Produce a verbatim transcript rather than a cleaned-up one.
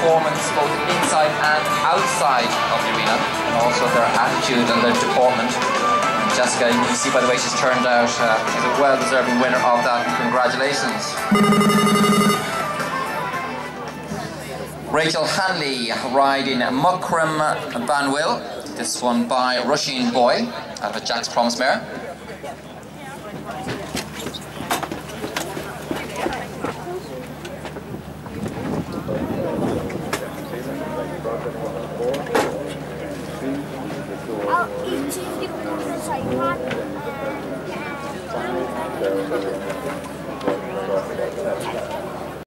performance both inside and outside of the arena, and also their attitude and their deportment. And Jessica, you can see by the way she's turned out, uh, she's a well-deserving winner of that, and congratulations. Rachel Hanley riding Mukram Banwil, this one by Rushing Boy out of Jack's Promise Mare. I'll eat cheese, give me a